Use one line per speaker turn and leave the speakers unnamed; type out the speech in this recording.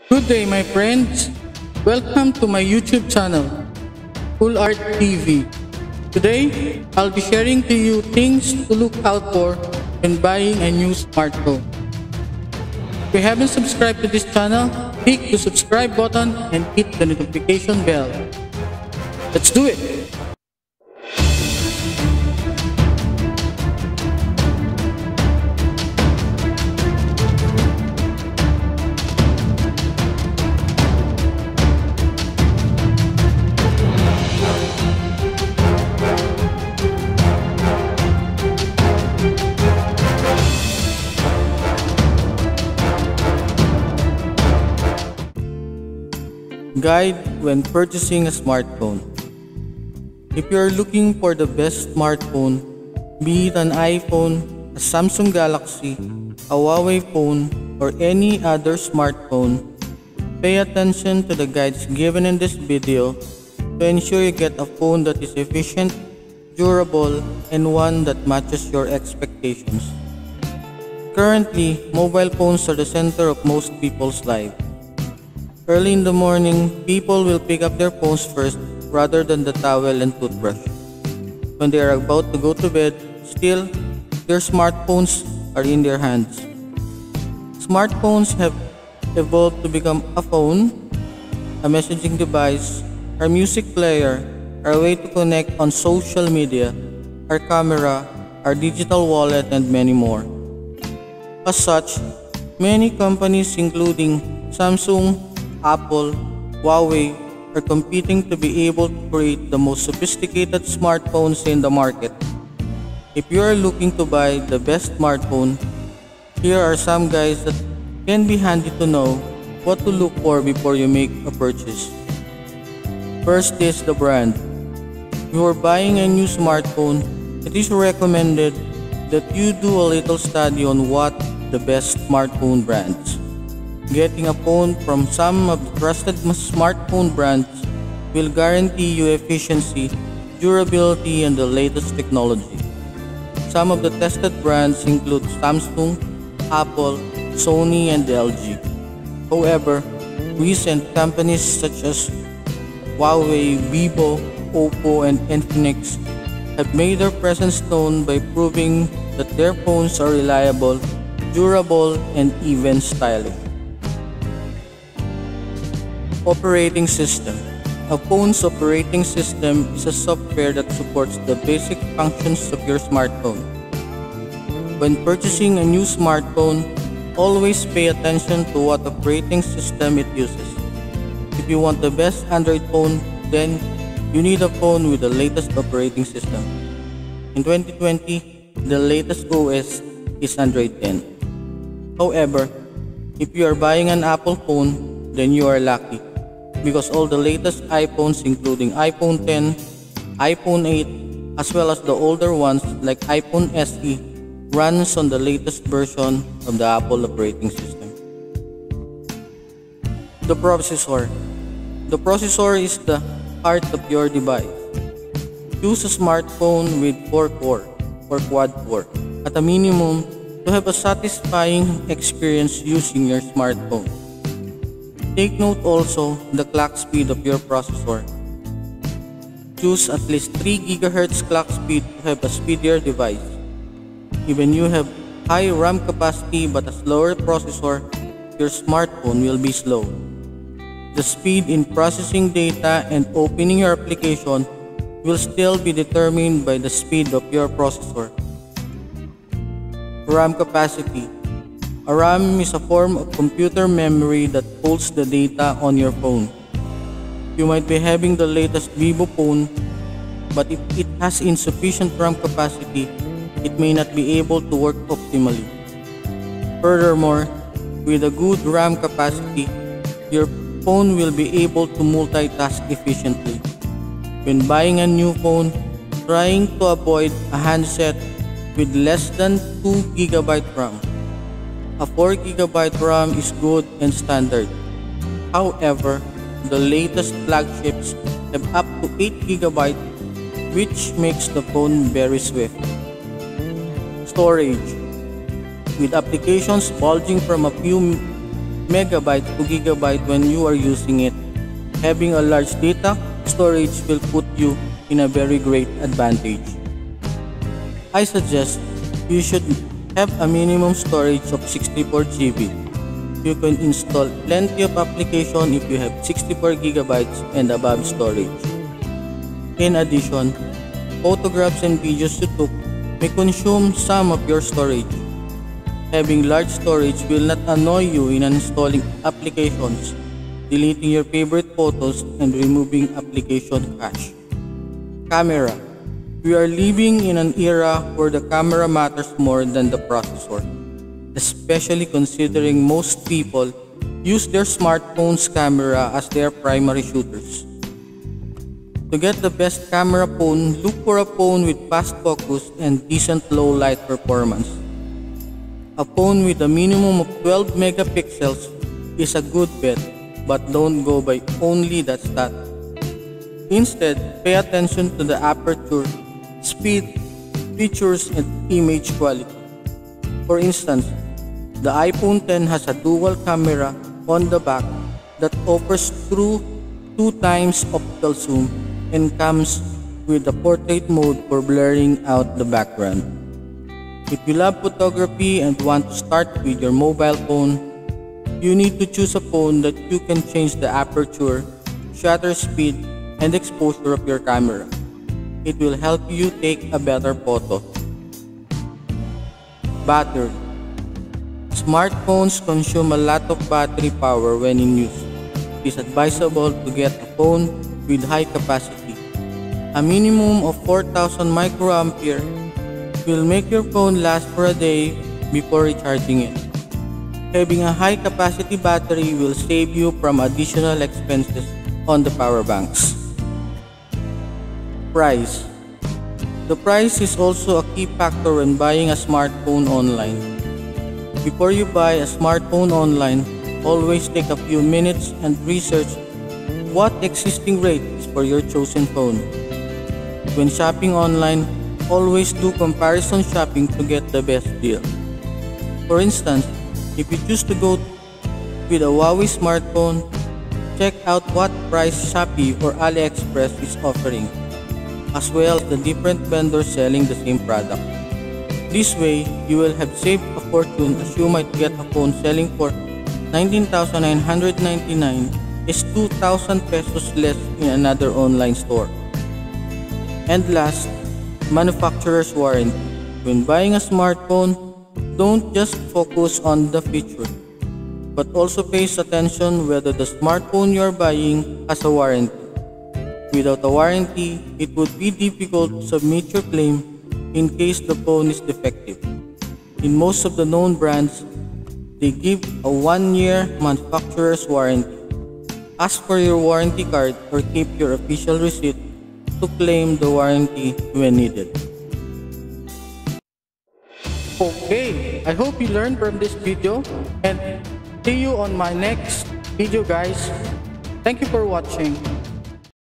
Good day, my friends. Welcome to my YouTube channel, Cool Art TV. Today, I'll be sharing to you things to look out for when buying a new smartphone. If you haven't subscribed to this channel, click the subscribe button and hit the notification bell. Let's do it! Guide when purchasing a smartphone. If you are looking for the best smartphone, be it an iPhone, a Samsung Galaxy, a Huawei phone, or any other smartphone, pay attention to the guides given in this video to ensure you get a phone that is efficient, durable, and one that matches your expectations. Currently, mobile phones are the center of most people's lives. Early in the morning, people will pick up their phones first rather than the towel and toothbrush. When they are about to go to bed, still, their smartphones are in their hands. Smartphones have evolved to become a phone, a messaging device, our music player, our way to connect on social media, our camera, our digital wallet, and many more. As such, many companies including Samsung, Apple, Huawei are competing to be able to create the most sophisticated smartphones in the market. If you are looking to buy the best smartphone, here are some guides that can be handy to know what to look for before you make a purchase. First is the brand. If you are buying a new smartphone, it is recommended that you do a little study on what the best smartphone brands. Getting a phone from some of the trusted smartphone brands will guarantee you efficiency, durability, and the latest technology. Some of the tested brands include Samsung, Apple, Sony, and LG. However, recent companies such as Huawei, Vivo, Oppo, and Infinix have made their presence known by proving that their phones are reliable, durable, and even stylish. Operating system. A phone's operating system is a software that supports the basic functions of your smartphone. When purchasing a new smartphone, always pay attention to what operating system it uses. If you want the best Android phone, then you need a phone with the latest operating system. In 2020, the latest OS is Android 10. However, if you are buying an Apple phone, then you are lucky, because all the latest iPhones including iPhone 10, iPhone 8, as well as the older ones like iPhone SE runs on the latest version of the Apple operating system. The processor. The processor is the heart of your device. Choose a smartphone with 4-core or quad-core at a minimum to have a satisfying experience using your smartphone. Take note also the clock speed of your processor. Choose at least 3 GHz clock speed to have a speedier device. Even you have high RAM capacity but a slower processor, your smartphone will be slow. The speed in processing data and opening your application will still be determined by the speed of your processor. RAM capacity. A RAM is a form of computer memory that holds the data on your phone. You might be having the latest Vivo phone, but if it has insufficient RAM capacity, it may not be able to work optimally. Furthermore, with a good RAM capacity, your phone will be able to multitask efficiently. When buying a new phone, trying to avoid a handset with less than 2 GB RAM. A 4 GB RAM is good and standard. However, the latest flagships have up to 8 GB, which makes the phone very swift. Storage. With applications bulging from a few megabyte to gigabyte when you are using it. Having a large data storage will put you in a very great advantage. I suggest you should have a minimum storage of 64 GB. You can install plenty of applications if you have 64 gigabytes and above storage. In addition, photographs and videos you took may consume some of your storage. Having large storage will not annoy you in uninstalling applications, deleting your favorite photos, and removing application cache. Camera. We are living in an era where the camera matters more than the processor, especially considering most people use their smartphone's camera as their primary shooters. To get the best camera phone, look for a phone with fast focus and decent low light performance. A phone with a minimum of 12 megapixels is a good bet, but don't go by only that stat. Instead, pay attention to the aperture, speed, features, and image quality. For instance, the iPhone X has a dual camera on the back that offers true 2 times optical zoom and comes with the portrait mode for blurring out the background. If you love photography and want to start with your mobile phone, you need to choose a phone that you can change the aperture, shutter speed, and exposure of your camera. It will help you take a better photo. Battery. Smartphones consume a lot of battery power when in use. It is advisable to get a phone with high capacity. A minimum of 4,000 microampere will make your phone last for a day before recharging it. Having a high capacity battery will save you from additional expenses on the power banks. Price. The price is also a key factor when buying a smartphone online. Before you buy a smartphone online, always take a few minutes and research what existing rate is for your chosen phone. When shopping online, always do comparison shopping to get the best deal. For instance, if you choose to go with a Huawei smartphone, check out what price Shopee or AliExpress is offering, as well as the different vendors selling the same product. This way, you will have saved a fortune as you might get a phone selling for 19,999 is 2,000 pesos less in another online store. And last, manufacturer's warranty. When buying a smartphone, don't just focus on the feature, but also pay attention whether the smartphone you are buying has a warranty. Without a warranty, it would be difficult to submit your claim in case the phone is defective. In most of the known brands, they give a 1-year manufacturer's warranty. Ask for your warranty card or keep your official receipt to claim the warranty when needed. Okay, I hope you learned from this video and see you on my next video, guys. Thank you for watching.